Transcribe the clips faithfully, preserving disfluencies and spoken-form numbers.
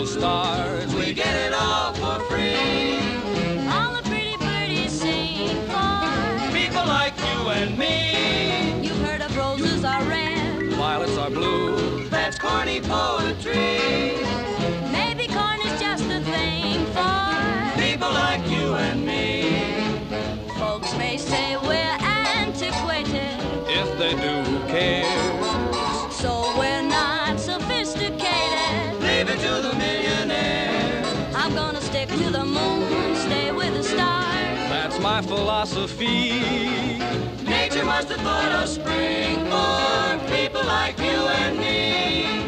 those stars. We get it all for free. All the pretty birdies sing for People like you and me. You've heard of roses are red, Violets are blue. That's corny poetry. maybe corn is just a thing for People like you and me. folks may say we're antiquated, If they do, who cares? so we're not sophisticated. Leave it to the millionaire. I'm gonna stick to the moon, stay with the stars. That's my philosophy. Nature must have thought of spring for people like you and me.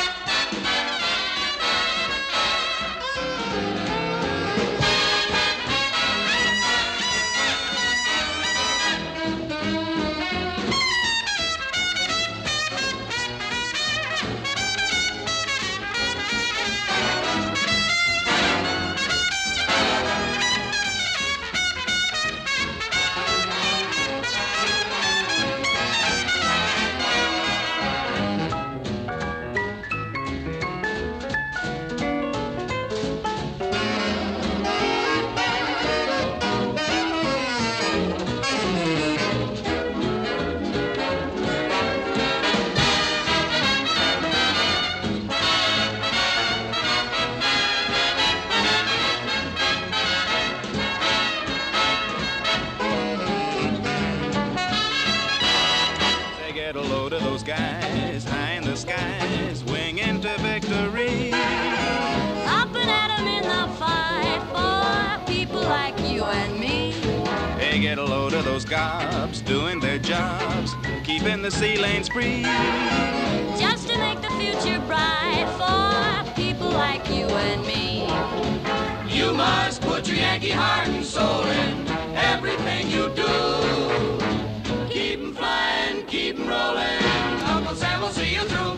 Get a load of those guys high in the skies, winging to victory. Up and at 'em in the fight for people like you and me. Hey, get a load of those gobs doing their jobs, keeping the sea lanes free. Just to make the future bright for people like you and me. You must put your Yankee heart and soul in everything you do. Keep 'em flying, keep 'em rolling. Uncle Sam will see you through.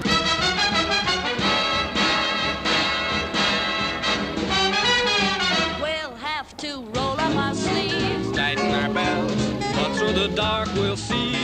We'll have to roll up our sleeves, Tighten our belts, but through the dark we'll see.